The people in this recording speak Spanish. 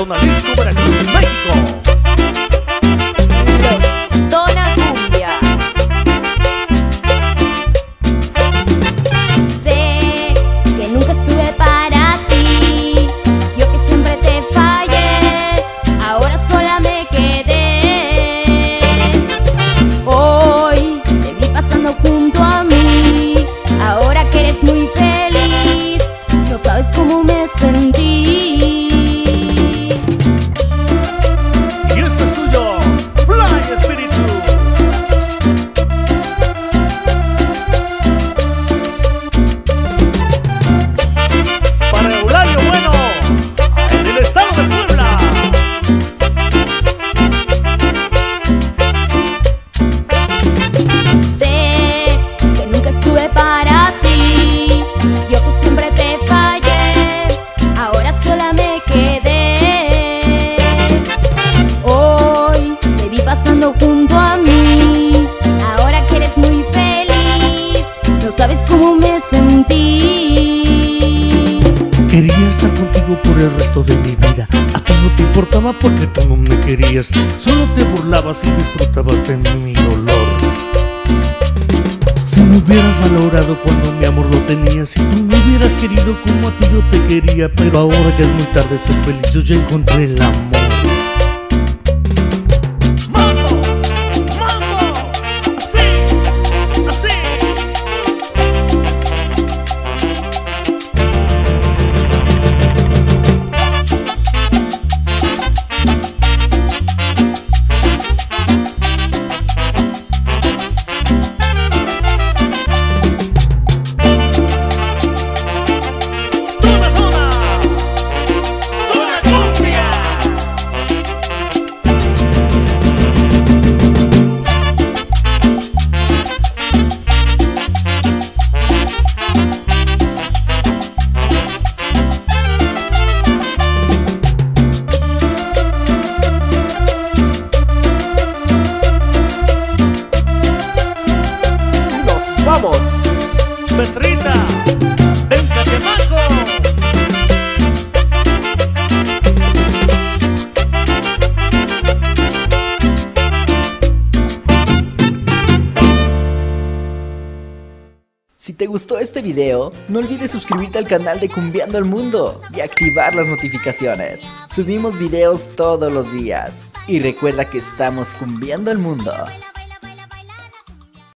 Tonalisco, Veracruz, México. Los Tona Cumbia. Sé que nunca estuve para ti, yo que siempre te fallé, ahora sola me quedé. Hoy te vi pasando junto a mí, ahora que eres muy feliz, no sabes cómo me sentí. Junto a mí, ahora que eres muy feliz, no sabes cómo me sentí. Quería estar contigo por el resto de mi vida. A ti no te importaba porque tú no me querías, solo te burlabas y disfrutabas de mi dolor. Si me hubieras valorado cuando mi amor lo tenías, si tú me hubieras querido como a ti yo te quería, pero ahora ya es muy tarde, soy feliz, yo ya encontré el amor. ¡Vamos! ¡Petrita! ¡Venga, chamaco! Si te gustó este video, no olvides suscribirte al canal de Cumbiando el Mundo y activar las notificaciones. Subimos videos todos los días. Y recuerda que estamos cumbiando el mundo.